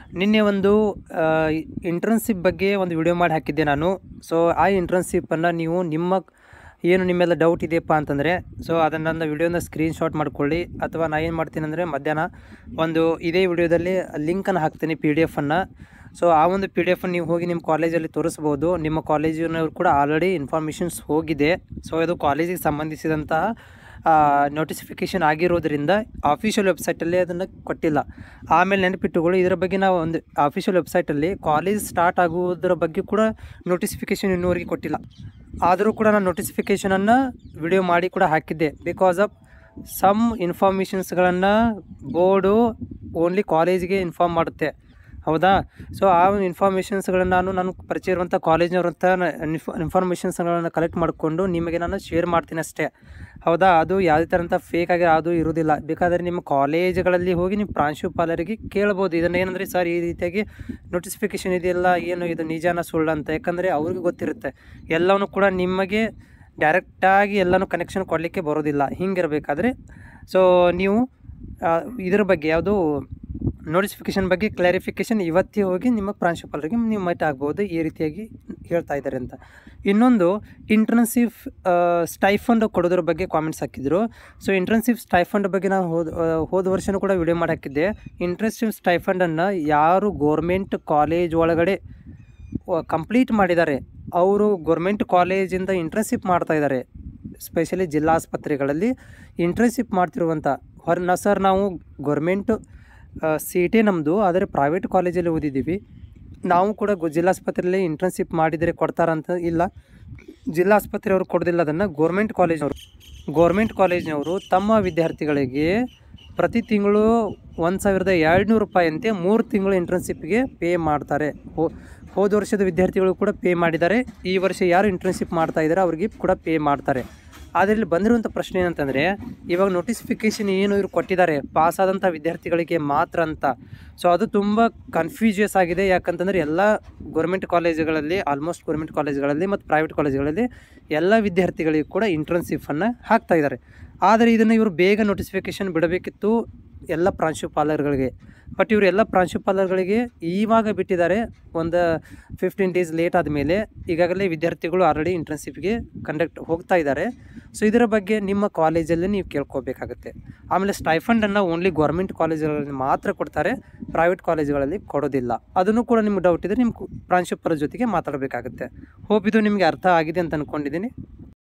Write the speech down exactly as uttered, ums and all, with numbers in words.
ನಿನ್ನೆ ಒಂದು ಇಂಟರ್ನ್ಶಿಪ್ ಬಗ್ಗೆ ಒಂದು ವಿಡಿಯೋ ಮಾಡಿ ಹಾಕಿದ್ದೆ ನಾನು. ಸೊ ಆ ಇಂಟರ್ನ್ಶಿಪ್ಪನ್ನು ನೀವು ನಿಮ್ಮ ಏನು ನಿಮ್ಮೆಲ್ಲ ಡೌಟ್ ಇದೆಯಪ್ಪ ಅಂತಂದರೆ ಸೊ ಅದನ್ನು ನನ್ನ ವಿಡಿಯೋನ ಸ್ಕ್ರೀನ್ಶಾಟ್ ಮಾಡ್ಕೊಳ್ಳಿ, ಅಥವಾ ನಾನು ಏನು ಮಾಡ್ತೀನಿ ಅಂದರೆ ಮಧ್ಯಾಹ್ನ ಒಂದು ಇದೇ ವಿಡಿಯೋದಲ್ಲಿ ಲಿಂಕನ್ನು ಹಾಕ್ತೀನಿ ಪಿ ಡಿ ಎಫನ್ನು. ಸೊ ಆ ಒಂದು ಪಿ ಡಿ ಎಫನ್ನು ನೀವು ಹೋಗಿ ನಿಮ್ಮ ಕಾಲೇಜಲ್ಲಿ ತೋರಿಸ್ಬೋದು. ನಿಮ್ಮ ಕಾಲೇಜಿನವ್ರು ಕೂಡ ಆಲ್ರೆಡಿ ಇನ್ಫಾರ್ಮೇಷನ್ಸ್ ಹೋಗಿದೆ. ಸೊ ಇದು ಕಾಲೇಜಿಗೆ ಸಂಬಂಧಿಸಿದಂತಹ ನೋಟಿಫಿಕೇಷನ್ ಆಗಿರೋದ್ರಿಂದ ಆಫಿಷಿಯಲ್ ವೆಬ್ಸೈಟಲ್ಲಿ ಅದನ್ನು ಕೊಟ್ಟಿಲ್ಲ. ಆಮೇಲೆ ನೆನಪಿಟ್ಟುಗಳು, ಇದರ ಬಗ್ಗೆ ನಾವು ಒಂದು ಆಫಿಷಿಯಲ್ ವೆಬ್ಸೈಟಲ್ಲಿ ಕಾಲೇಜ್ ಸ್ಟಾರ್ಟ್ ಆಗುವುದರ ಬಗ್ಗೆ ಕೂಡ ನೋಟಿಫಿಕೇಷನ್ ಇನ್ನೂವರೆಗೆ ಕೊಟ್ಟಿಲ್ಲ. ಆದರೂ ಕೂಡ ನಾನು ನೋಟಿಫಿಕೇಷನನ್ನು ವಿಡಿಯೋ ಮಾಡಿ ಕೂಡ ಹಾಕಿದ್ದೆ. ಬಿಕಾಸ್ ಆಫ್ ಸಮ್ ಇನ್ಫಾರ್ಮೇಷನ್ಸ್ಗಳನ್ನು ಬೋರ್ಡು ಓನ್ಲಿ ಕಾಲೇಜಿಗೆ ಇನ್ಫಾರ್ಮ್ ಮಾಡುತ್ತೆ, ಹೌದಾ. ಸೊ ಆ ಒಂದು ಇನ್ಫಾರ್ಮೇಷನ್ಸ್ಗಳನ್ನು ನಾನು ನಾನು ಪರಿಚಯ ಇರುವಂಥ ಕಾಲೇಜಿನವ್ರಂಥ ಇನ್ಫಾರ್ಮೇಷನ್ಸ್ಗಳನ್ನು ಕಲೆಕ್ಟ್ ಮಾಡಿಕೊಂಡು ನಿಮಗೆ ನಾನು ಶೇರ್ ಮಾಡ್ತೀನಿ ಅಷ್ಟೇ, ಹೌದಾ. ಅದು ಯಾವುದೇ ಥರಂಥ ಫೇಕ್ ಆಗಿ ಅದು ಇರೋದಿಲ್ಲ. ಬೇಕಾದರೆ ನಿಮ್ಮ ಕಾಲೇಜುಗಳಲ್ಲಿ ಹೋಗಿ ನೀವು ಪ್ರಾಂಶುಪಾಲರಿಗೆ ಕೇಳ್ಬೋದು, ಇದನ್ನು ಏನಂದರೆ ಸರ್ ಈ ರೀತಿಯಾಗಿ ನೋಟಿಫಿಕೇಷನ್ ಇದೆಯಲ್ಲ, ಏನು ಇದು ನಿಜಾನ ಸುಳ್ಳು ಅಂತ. ಯಾಕಂದರೆ ಅವ್ರಿಗೆ ಗೊತ್ತಿರುತ್ತೆ ಎಲ್ಲವೂ ಕೂಡ ನಿಮಗೆ ಡೈರೆಕ್ಟಾಗಿ ಎಲ್ಲನೂ ಕನೆಕ್ಷನ್ ಕೊಡಲಿಕ್ಕೆ ಬರೋದಿಲ್ಲ. ಹಿಂಗಿರಬೇಕಾದ್ರೆ ಸೊ ನೀವು ಇದರ ಬಗ್ಗೆ ಯಾವುದು ನೋಟಿಫಿಕೇಷನ್ ಬಗ್ಗೆ ಕ್ಲಾರಿಫಿಕೇಷನ್ ಇವತ್ತೇ ಹೋಗಿ ನಿಮ್ಮ ಪ್ರಾಂಶುಪಾಲರಿಗೆ ನೀವು ಮೀಟ್ ಆಗ್ಬೋದು, ಈ ರೀತಿಯಾಗಿ ಹೇಳ್ತಾ ಇದ್ದಾರೆ ಅಂತ. ಇನ್ನೊಂದು ಇಂಟರ್ನ್ಶಿಪ್ ಸ್ಟೈಫಂಡ್ ಕೊಡೋದ್ರ ಬಗ್ಗೆ ಕಾಮೆಂಟ್ಸ್ ಹಾಕಿದ್ರು. ಸೊ ಇಂಟರ್ನ್ಶಿಪ್ ಸ್ಟೈಫಂಡ್ ಬಗ್ಗೆ ನಾನು ಹೋದ ಹೋದ ವರ್ಷವೂ ಕೂಡ ವಿಡಿಯೋ ಮಾಡಿ ಹಾಕಿದ್ದೆ. ಇಂಟರ್ನ್ಶಿಪ್ ಸ್ಟೈಫಂಡನ್ನು ಯಾರು ಗೋರ್ಮೆಂಟ್ ಕಾಲೇಜ್ ಒಳಗಡೆ ಕಂಪ್ಲೀಟ್ ಮಾಡಿದ್ದಾರೆ, ಅವರು ಗೋರ್ಮೆಂಟ್ ಕಾಲೇಜಿಂದ ಇಂಟರ್ನ್ಶಿಪ್ ಮಾಡ್ತಾಯಿದ್ದಾರೆ, ಸ್ಪೆಷಲಿ ಜಿಲ್ಲಾ ಆಸ್ಪತ್ರೆಗಳಲ್ಲಿ ಇಂಟರ್ನ್ಶಿಪ್ ಮಾಡ್ತಿರುವಂಥ ಹೊರ ಸರ್ ನಾವು ಗೋರ್ಮೆಂಟು ಸೀಟೇ ನಮ್ಮದು, ಆದರೆ ಪ್ರೈವೇಟ್ ಕಾಲೇಜಲ್ಲಿ ಓದಿದ್ದೀವಿ, ನಾವು ಕೂಡ ಗೊ ಜಿಲ್ಲಾಸ್ಪತ್ರೆಯಲ್ಲಿ ಇಂಟರ್ನ್ಶಿಪ್ ಮಾಡಿದರೆ ಕೊಡ್ತಾರಂತ ಇಲ್ಲ, ಜಿಲ್ಲಾ ಆಸ್ಪತ್ರೆಯವರು ಕೊಡೋದಿಲ್ಲ. ಅದನ್ನು ಗೋರ್ಮೆಂಟ್ ಕಾಲೇಜ್ನವರು ಗೋರ್ಮೆಂಟ್ ಕಾಲೇಜ್ನವರು ತಮ್ಮ ವಿದ್ಯಾರ್ಥಿಗಳಿಗೆ ಪ್ರತಿ ತಿಂಗಳು ಒಂದು ಸಾವಿರದ ಎರಡುನೂರು ರೂಪಾಯಿಯಂತೆ ಮೂರು ತಿಂಗಳು ಇಂಟರ್ನ್ಶಿಪ್ಗೆ ಪೇ ಮಾಡ್ತಾರೆ. ಹೋ ಹೋದ ವರ್ಷದ ವಿದ್ಯಾರ್ಥಿಗಳು ಕೂಡ ಪೇ ಮಾಡಿದ್ದಾರೆ, ಈ ವರ್ಷ ಯಾರು ಇಂಟರ್ನ್ಶಿಪ್ ಮಾಡ್ತಾ ಇದ್ದಾರೆ ಅವ್ರಿಗೆ ಕೂಡ ಪೇ ಮಾಡ್ತಾರೆ. ಆದರೆ ಇಲ್ಲಿ ಬಂದಿರುವಂಥ ಪ್ರಶ್ನೆ ಏನಂತಂದರೆ, ಇವಾಗ ನೋಟಿಫಿಕೇಷನ್ ಏನು ಇವರು ಕೊಟ್ಟಿದ್ದಾರೆ ಪಾಸಾದಂಥ ವಿದ್ಯಾರ್ಥಿಗಳಿಗೆ ಮಾತ್ರ ಅಂತ. ಸೊ ಅದು ತುಂಬ ಕನ್ಫ್ಯೂಜಿಯಸ್ ಆಗಿದೆ. ಯಾಕಂತಂದರೆ ಎಲ್ಲ ಗೌರ್ಮೆಂಟ್ ಕಾಲೇಜುಗಳಲ್ಲಿ ಆಲ್ಮೋಸ್ಟ್ ಗೌರ್ಮೆಂಟ್ ಕಾಲೇಜುಗಳಲ್ಲಿ ಮತ್ತು ಪ್ರೈವೇಟ್ ಕಾಲೇಜುಗಳಲ್ಲಿ ಎಲ್ಲ ವಿದ್ಯಾರ್ಥಿಗಳಿಗೂ ಕೂಡ ಇಂಟರ್ನ್ಶಿಪ್ಪನ್ನು ಹಾಕ್ತಾಯಿದ್ದಾರೆ. ಆದರೆ ಇದನ್ನು ಇವರು ಬೇಗ ನೋಟಿಫಿಕೇಷನ್ ಬಿಡಬೇಕಿತ್ತು ಎಲ್ಲ ಪ್ರಾಂಶುಪಾಲರುಗಳಿಗೆ. ಬಟ್ ಇವರು ಎಲ್ಲ ಪ್ರಾಂಶುಪಾಲರುಗಳಿಗೆ ಇವಾಗ ಬಿಟ್ಟಿದ್ದಾರೆ, ಒಂದು ಫಿಫ್ಟೀನ್ ಡೇಸ್ ಲೇಟ್ ಆದಮೇಲೆ. ಈಗಾಗಲೇ ವಿದ್ಯಾರ್ಥಿಗಳು ಆಲ್ರೆಡಿ ಇಂಟರ್ನ್ಶಿಪ್ಗೆ ಕಂಡಕ್ಟ್ ಹೋಗ್ತಾ ಇದ್ದಾರೆ. ಸೊ ಇದರ ಬಗ್ಗೆ ನಿಮ್ಮ ಕಾಲೇಜಲ್ಲಿ ನೀವು ಕೇಳ್ಕೋಬೇಕಾಗುತ್ತೆ. ಆಮೇಲೆ ಸ್ಟೈಫಂಡನ್ನು ಓನ್ಲಿ ಗೌರ್ಮೆಂಟ್ ಕಾಲೇಜುಗಳಲ್ಲಿ ಮಾತ್ರ ಕೊಡ್ತಾರೆ, ಪ್ರೈವೇಟ್ ಕಾಲೇಜುಗಳಲ್ಲಿ ಕೊಡೋದಿಲ್ಲ. ಅದನ್ನು ಕೂಡ ನಿಮ್ಗೆ ಡೌಟ್ ಇದ್ದರೆ ನಿಮ್ಮ ಪ್ರಾಂಶುಪಾಲರ ಜೊತೆಗೆ ಮಾತಾಡಬೇಕಾಗುತ್ತೆ. ಹೋಪ್ ಇದು ನಿಮಗೆ ಅರ್ಥ ಆಗಿದೆ ಅಂತ ಅಂದ್ಕೊಂಡಿದ್ದೀನಿ.